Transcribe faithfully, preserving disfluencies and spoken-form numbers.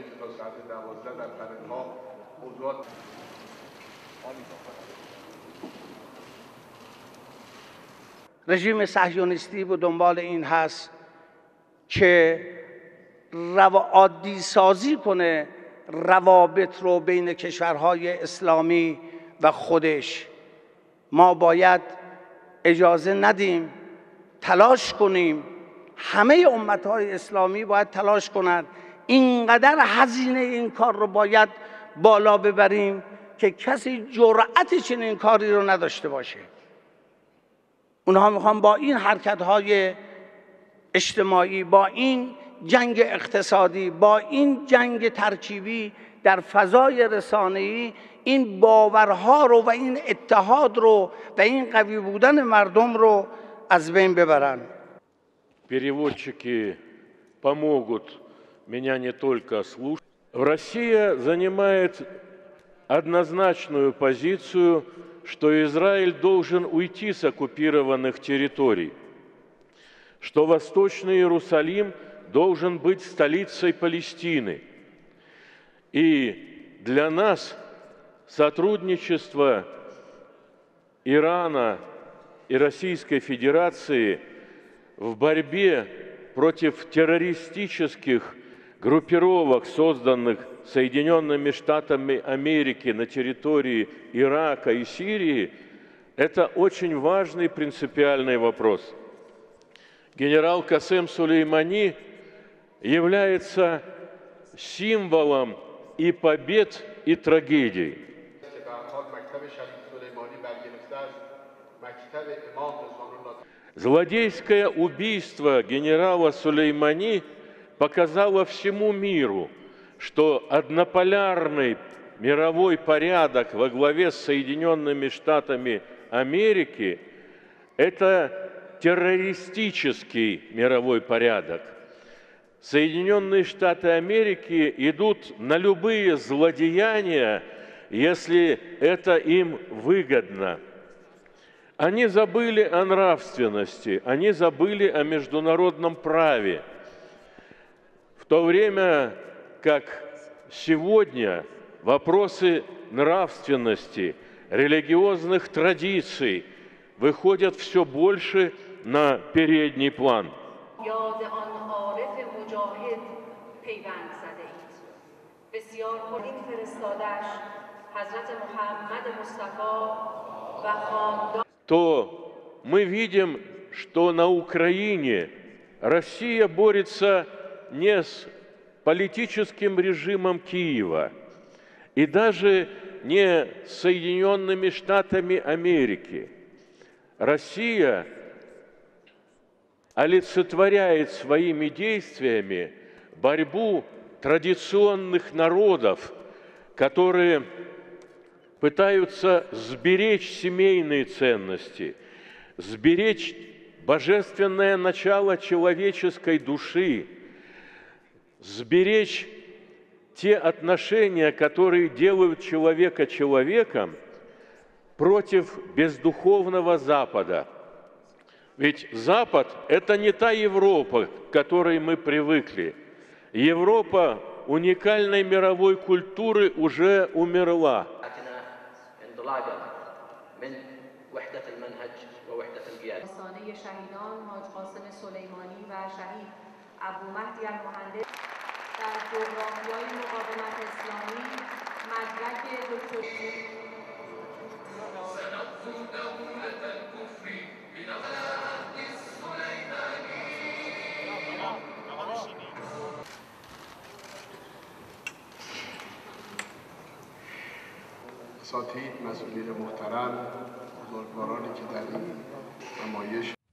که تا ساعت دوازده در قرنها موضوعات رژیم صهیونیستی به دنبال این هست که رو عادی سازی کنه روابط رو بین کشورهای اسلامی و خودش. ما باید اجازه ندیم، تلاش کنیم، همه امتهای اسلامی باید تلاش کنند، اینقدر هزینه این کار رو باید بالا ببریم که کسی جرأت چنین کاری رو نداشته باشه. اونها میخوان با این حرکت‌های اجتماعی، با این جنگ اقتصادی، با این جنگ ترکیبی در فضای رسانه‌ای این باورها رو و این اتحاد رو و این قوی بودن مردم رو از بین ببرن. Переводчики помогут меня не только слушать. Россия занимает однозначную позицию, что Израиль должен уйти с оккупированных территорий, что Восточный Иерусалим должен быть столицей Палестины. И для нас сотрудничество Ирана и Российской Федерации в борьбе против террористических группировок, созданных Соединенными Штатами Америки на территории Ирака и Сирии, это очень важный принципиальный вопрос. Генерал Касем Сулеймани является символом и побед, и трагедий. Злодейское убийство генерала Сулеймани показало всему миру, что однополярный мировой порядок во главе с Соединенными Штатами Америки – это террористический мировой порядок. Соединенные Штаты Америки идут на любые злодеяния, если это им выгодно. Они забыли о нравственности, они забыли о международном праве. В то время как сегодня вопросы нравственности, религиозных традиций выходят все больше на передний план. То мы видим, что на Украине Россия борется не с политическим режимом Киева и даже не с Соединенными Штатами Америки. Россия олицетворяет своими действиями борьбу традиционных народов, которые пытаются сберечь семейные ценности, сберечь божественное начало человеческой души, сберечь те отношения, которые делают человека человеком, против бездуховного Запада. Ведь Запад – это не та Европа, к которой мы привыкли. Европа уникальной мировой культуры уже умерла. اساتید، مسئولین محترم، بزرگوارانی که در این نمایش